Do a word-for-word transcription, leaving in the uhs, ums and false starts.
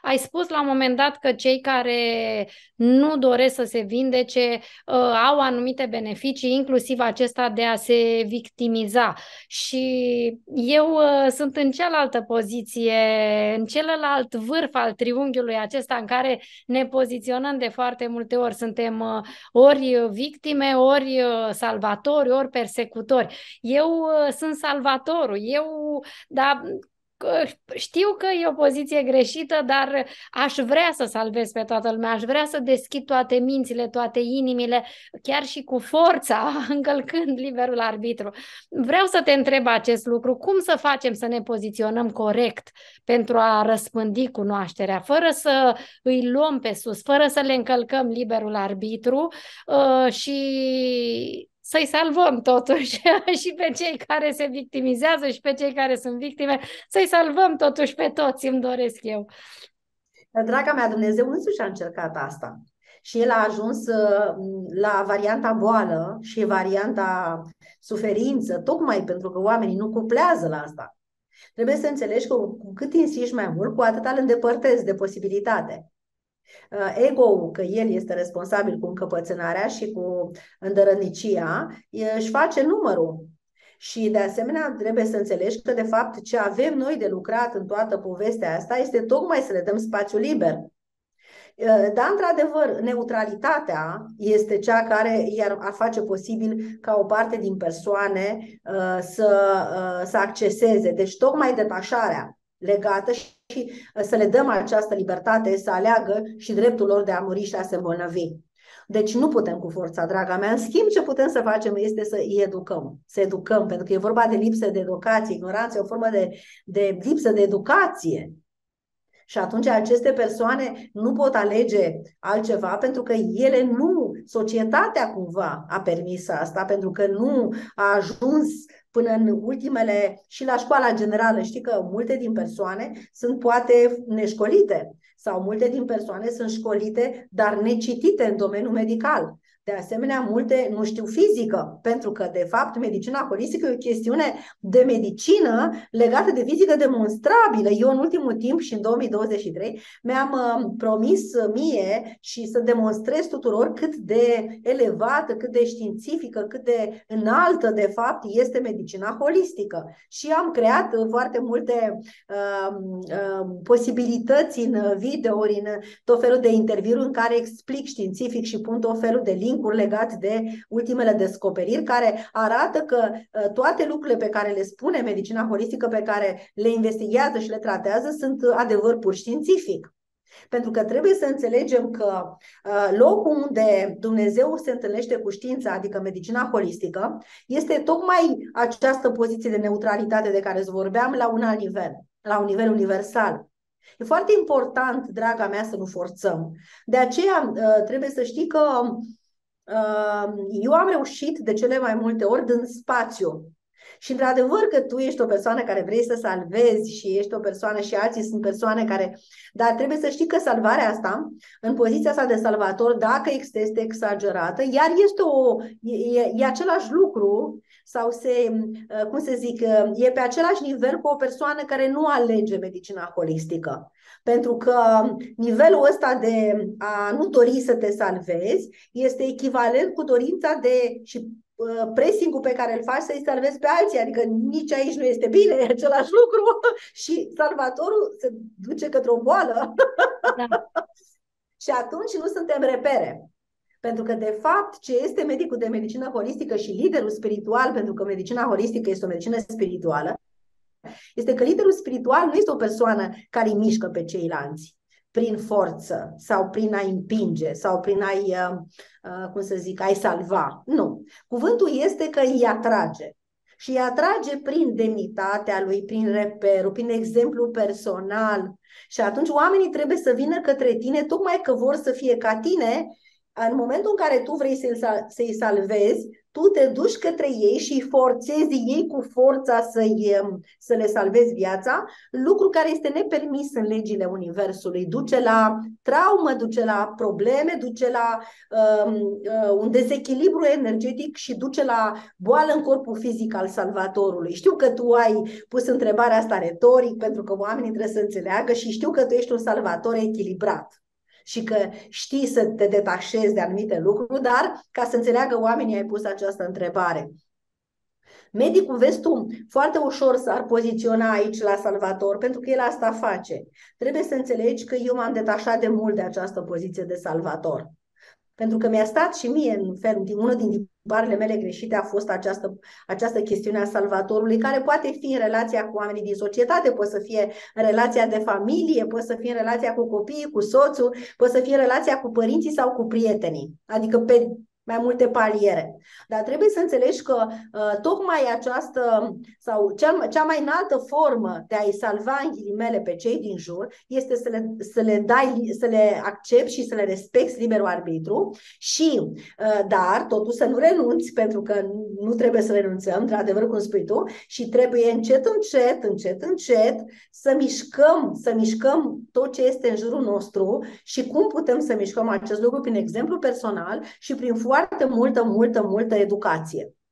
Ai spus la un moment dat că cei care nu doresc să se vindece uh, au anumite beneficii, inclusiv acesta de a se victimiza. Și eu uh, sunt în cealaltă poziție, în celălalt vârf al triunghiului acesta în care ne poziționăm de foarte multe ori. Suntem uh, ori victime, ori uh, salvatori, ori persecutori. Eu uh, sunt salvatorul. Eu, da, știu că e o poziție greșită, dar aș vrea să salvez pe toată lumea, aș vrea să deschid toate mințile, toate inimile, chiar și cu forța, încălcând liberul arbitru. Vreau să te întreb acest lucru, cum să facem să ne poziționăm corect pentru a răspândi cunoașterea, fără să îi luăm pe sus, fără să le încălcăm liberul arbitru uh, și să-i salvăm totuși și pe cei care se victimizează și pe cei care sunt victime, să-i salvăm totuși pe toți, îmi doresc eu. Draga mea, Dumnezeu însuși a încercat asta. Și el a ajuns uh, la varianta boală și varianta suferință, tocmai pentru că oamenii nu cuplează la asta. Trebuie să înțelegi că cu cât insiști mai mult, cu atât îl îndepărtezi de posibilitate. Ego-ul, că el este responsabil cu încăpățânarea și cu îndărănicia, își face numărul. Și de asemenea trebuie să înțelegi că de fapt ce avem noi de lucrat în toată povestea asta este tocmai să le dăm spațiu liber. Dar, într-adevăr, neutralitatea este cea care iar ar face posibil ca o parte din persoane uh, să, uh, să acceseze. Deci tocmai detașarea legată și să le dăm această libertate să aleagă și dreptul lor de a muri și a se îmbolnăvi. Deci nu putem cu forța, draga mea. În schimb, ce putem să facem este să îi educăm. Să educăm, pentru că e vorba de lipsă de educație. Ignoranța e o formă de, de lipsă de educație. Și atunci aceste persoane nu pot alege altceva pentru că ele nu, societatea cumva a permis asta, pentru că nu a ajuns până în ultimele, și la școala generală. Știi că multe din persoane sunt poate neșcolite sau multe din persoane sunt școlite, dar necitite în domeniul medical. De asemenea, multe nu știu fizică, pentru că, de fapt, medicina holistică e o chestiune de medicină legată de fizică demonstrabilă. Eu, în ultimul timp și în două mii douăzeci și trei, mi-am uh, promis mie și să demonstrez tuturor cât de elevată, cât de științifică, cât de înaltă, de fapt, este medicina holistică. Și am creat uh, foarte multe uh, uh, posibilități în videouri, în tot felul de interviuri în care explic științific și pun tot felul de link legate de ultimele descoperiri care arată că uh, toate lucrurile pe care le spune medicina holistică, pe care le investigează și le tratează, sunt adevăr pur științific. Pentru că trebuie să înțelegem că uh, locul unde Dumnezeu se întâlnește cu știința, adică medicina holistică, este tocmai această poziție de neutralitate de care îți vorbeam la un alt nivel, la un nivel universal. E foarte important, draga mea, să nu forțăm. De aceea uh, trebuie să știi că eu am reușit de cele mai multe ori dând spațiu. Și într-adevăr că tu ești o persoană care vrei să salvezi și ești o persoană și alții sunt persoane care... Dar trebuie să știi că salvarea asta, în poziția sa de salvator, dacă este exagerată, iar este o... E, e același lucru sau se... Cum să zic? E pe același nivel cu o persoană care nu alege medicina holistică. Pentru că nivelul ăsta de a nu dori să te salvezi este echivalent cu dorința de... și pressing-ul pe care îl faci să-i salvezi pe alții, adică nici aici nu este bine, e același lucru și salvatorul se duce către o boală. Da. Și atunci nu suntem repere. Pentru că, de fapt, ce este medicul de medicină holistică și liderul spiritual, pentru că medicina holistică este o medicină spirituală, este că liderul spiritual nu este o persoană care îi mișcă pe ceilalți prin forță sau prin a împinge sau prin a-i, uh, uh, cum să zic, a-i salva. Nu. Cuvântul este că îi atrage. Și îi atrage prin demnitatea lui, prin reperul, prin exemplu personal. Și atunci oamenii trebuie să vină către tine tocmai că vor să fie ca tine în momentul în care tu vrei să-i, să-i salvezi, tu te duci către ei și îi forțezi ei cu forța să-i, să le salvezi viața, lucru care este nepermis în legile Universului. Duce la traumă, duce la probleme, duce la um, uh, un dezechilibru energetic și duce la boală în corpul fizic al salvatorului. Știu că tu ai pus întrebarea asta retoric, pentru că oamenii trebuie să înțeleagă, și știu că tu ești un salvator echilibrat și că știi să te detașezi de anumite lucruri, dar ca să înțeleagă oamenii ai pus această întrebare. Medicul, vezi tu, foarte ușor s-ar poziționa aici la salvator, pentru că el asta face. Trebuie să înțelegi că eu m-am detașat de mult de această poziție de salvator. Pentru că mi-a stat și mie, în fel, unul din tiparele mele greșite a fost această, această chestiune a salvatorului, care poate fi în relația cu oamenii din societate, poate să fie în relația de familie, poate să fie în relația cu copiii, cu soțul, poate să fie în relația cu părinții sau cu prietenii. Adică pe mai multe paliere. Dar trebuie să înțelegi că uh, tocmai această sau cea, cea mai înaltă formă de a-i salva în ghilimele pe cei din jur este să le, să le dai, să le accepti și să le respecti liberul arbitru și, uh, dar totul să nu renunți, pentru că nu trebuie să renunțăm, de adevăr cum spui tu, și trebuie încet, încet, încet, încet să mișcăm, să mișcăm tot ce este în jurul nostru. Și cum putem să mișcăm acest lucru? Prin exemplu personal și prin foarte multă, multă, multă educație.